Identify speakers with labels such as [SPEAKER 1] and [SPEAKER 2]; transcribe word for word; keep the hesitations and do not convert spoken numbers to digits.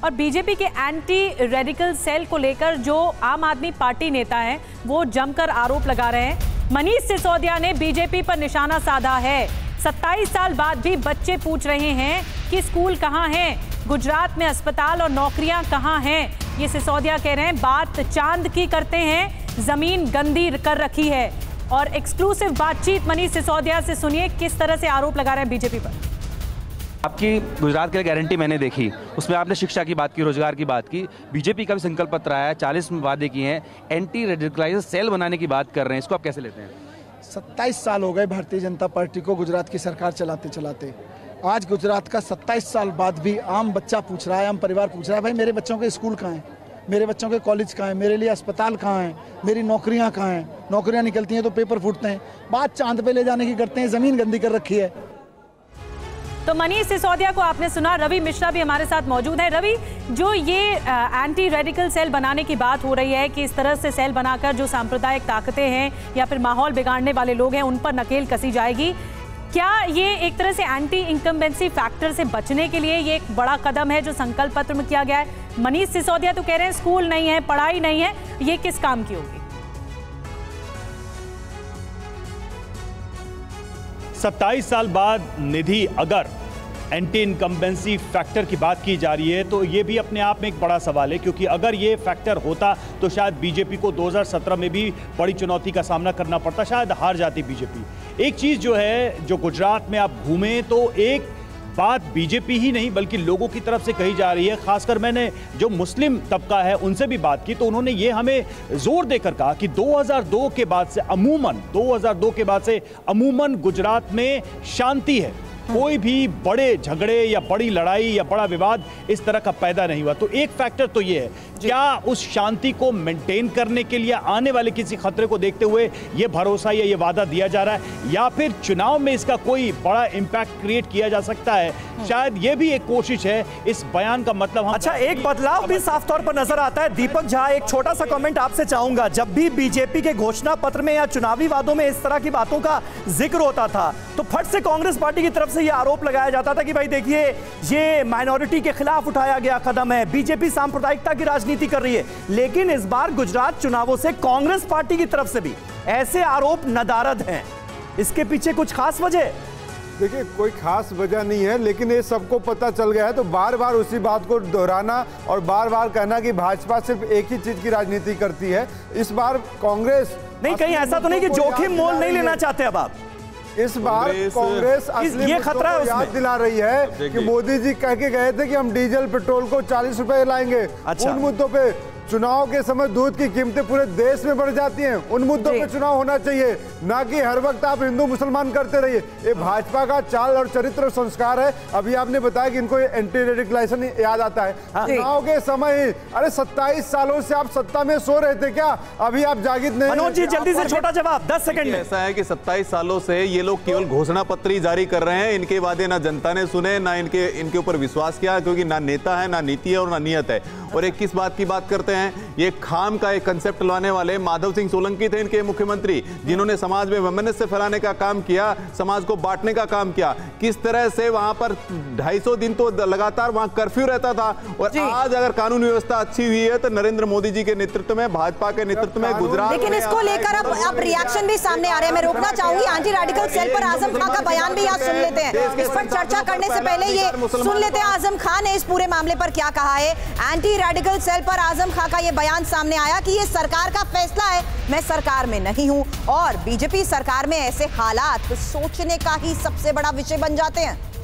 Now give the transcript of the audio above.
[SPEAKER 1] और बीजेपी के anti radical cell को लेकर जो आम आदमी पार्टी नेता हैं वो जमकर आरोप लगा रहे हैं। मनीष सिसोदिया ने बीजेपी पर निशाना साधा है। सत्ताईस साल बाद भी बच्चे पूछ रहे हैं कि स्कूल कहां हैं, गुजरात में अस्पताल और नौकरियां कहां हैं। ये सिसोदिया कह रहे हैं बात चांद की करते हैं, जमीन गंदी कर रखी है। और एक्सक्लूसिव बातचीत मनीष सिसोदिया से सुनिए किस तरह से आरोप लगा रहे हैं बीजेपी पर।
[SPEAKER 2] आपकी गुजरात के लिए गारंटी मैंने देखी, उसमें आपने शिक्षा की बात की, रोजगार की बात की। बीजेपी का भी संकल्प पत्र आया है, चालीस वादे किए हैं, एंटी रेडिकलाइज सेल बनाने की बात कर रहे हैं। इसको आप कैसे लेते हैं?
[SPEAKER 3] सत्ताईस साल हो गए भारतीय जनता पार्टी को गुजरात की सरकार चलाते चलाते। आज गुजरात का सत्ताईस साल बाद भी आम बच्चा पूछ रहा है, आम परिवार पूछ रहा है, भाई मेरे बच्चों के स्कूल कहाँ हैं, मेरे बच्चों के कॉलेज कहाँ हैं, मेरे लिए अस्पताल कहाँ हैं, मेरी नौकरियाँ कहाँ हैं। नौकरियाँ निकलती हैं तो पेपर फूटते हैं, बात चांद पे ले जाने की करते हैं, ज़मीन गंदी कर रखी है।
[SPEAKER 1] तो मनीष सिसोदिया को आपने सुना। रवि मिश्रा भी हमारे साथ मौजूद है। रवि, जो ये एंटी रेडिकल सेल बनाने की बात हो रही है कि इस तरह से सेल बनाकर जो सांप्रदायिक ताकतें हैं या फिर माहौल बिगाड़ने वाले लोग हैं उन पर नकेल कसी जाएगी, क्या ये एक तरह से एंटी इनकम्बेंसी फैक्टर से बचने के लिए ये एक बड़ा कदम है जो संकल्प पत्र में किया गया है? मनीष सिसोदिया तो कह रहे हैं स्कूल नहीं है, पढ़ाई नहीं है, ये किस काम की होगी?
[SPEAKER 4] सत्ताईस साल बाद निधि अगर एंटी इनकम्बेंसी फैक्टर की बात की जा रही है तो ये भी अपने आप में एक बड़ा सवाल है, क्योंकि अगर ये फैक्टर होता तो शायद बीजेपी को दो हज़ार सत्रह में भी बड़ी चुनौती का सामना करना पड़ता, शायद हार जाती बीजेपी। एक चीज़ जो है, जो गुजरात में आप घूमें तो एक बात बीजेपी ही नहीं बल्कि लोगों की तरफ से कही जा रही है, खासकर मैंने जो मुस्लिम तबका है उनसे भी बात की तो उन्होंने ये हमें जोर देकर कहा कि दो हज़ार दो के बाद से अमूमन दो हज़ार दो के बाद से अमूमन गुजरात में शांति है, कोई भी बड़े झगड़े या बड़ी लड़ाई या बड़ा विवाद इस तरह का पैदा नहीं हुआ। तो एक फैक्टर तो ये है, क्या उस शांति को मेंटेन करने के लिए आने वाले किसी खतरे को देखते हुए ये भरोसा या ये वादा दिया जा रहा है, या फिर चुनाव में इसका कोई बड़ा इंपैक्ट क्रिएट किया जा सकता है? शायद ये भी एक कोशिश है इस बयान का मतलब। हम
[SPEAKER 5] अच्छा, एक बदलाव भी साफ तौर पर नजर आता है। दीपक झा, एक छोटा सा कमेंट आपसे चाहूंगा। जब भी बीजेपी के घोषणा पत्र में या चुनावी वादों में इस तरह की बातों का जिक्र होता था तो फट से कांग्रेस पार्टी की तरफ से यह आरोप लगाया जाता था कि भाई देखिए ये माइनॉरिटी के खिलाफ उठाया गया कदम है, बीजेपी सांप्रदायिकता की राजनीति कर रही है। लेकिन इस बार गुजरात चुनावों से कांग्रेस पार्टी की तरफ से भी ऐसे आरोप नदारद हैं, इसके पीछे कुछ खास वजह?
[SPEAKER 6] देखिए, कोई खास वजह नहीं है, लेकिन ये सबको पता चल गया है तो बार बार उसी बात को दोहराना और बार बार कहना कि भाजपा सिर्फ एक ही चीज की राजनीति करती है। इस बार कांग्रेस
[SPEAKER 5] नहीं, कहीं ऐसा तो नहीं कि जोखिम मोल नहीं लेना चाहते अब आप?
[SPEAKER 6] इस बार कांग्रेस असली
[SPEAKER 5] ये खतरा है,
[SPEAKER 6] याद दिला रही है कि मोदी जी कह के गए थे कि हम डीजल पेट्रोल को चालीस रुपए लाएंगे।
[SPEAKER 5] अच्छा।
[SPEAKER 6] उन मुद्दों पे चुनाव के समय दूध की कीमतें पूरे देश में बढ़ जाती हैं, उन मुद्दों पे चुनाव होना चाहिए, ना कि हर वक्त आप हिंदू मुसलमान करते रहिए। ये भाजपा का चाल और चरित्र और संस्कार है। अभी आपने बताया कि इनको ये एंटी रेडिकलाइजेशन याद आता है। चुनाव के समय ही, अरे सत्ताईस सालों से आप सत्ता में सो रहे थे क्या? अभी आप जागृत नहीं?
[SPEAKER 5] मनोज जी, जल्दी से छोटा जवाब, दस सेकंड में।
[SPEAKER 7] ऐसा है कि सत्ताईस सालों से ये लोग केवल घोषणा पत्र ही जारी कर रहे हैं, इनके वादे ना जनता ने सुने, ना इनके इनके ऊपर विश्वास किया, क्योंकि ना नेता है, ना नीति है और ना नियत है। और एक किस बात की बात करते हैं, ये खाम का एक कंसेप्ट लाने वाले माधव सिंह सोलंकी थे इनके मुख्यमंत्री, जिन्होंने समाज में वैमनस्य फैलाने का काम किया, समाज को बांटने का काम किया। किस तरह से वहां पर ढाई सौ दिन तो लगातार वहां कर्फ्यू रहता था। और आज अगर कानून व्यवस्था अच्छी हुई है तो नरेंद्र मोदी जी के नेतृत्व में, भाजपा के नेतृत्व में गुजरात।
[SPEAKER 8] लेकिन इसको लेकर अब अब रिएक्शन भी सामने आ रहे हैं। मैं रोकना चाहूंगी, एंटी रेडिकल सेल पर आजम खान का बयान भी यहाँ सुन लेते हैं। इस पर चर्चा करने से पहले ये सुन लेते हैं आजम खान ने इस पूरे मामले पर क्या कहा है। एंटी रेडिकल सेल पर आजम खान का ये बयान सामने आया कि ये सरकार का फैसला है, मैं सरकार में नहीं हूं, और बीजेपी सरकार में ऐसे हालात सोचने का ही सबसे बड़ा विषय बन जाते हैं।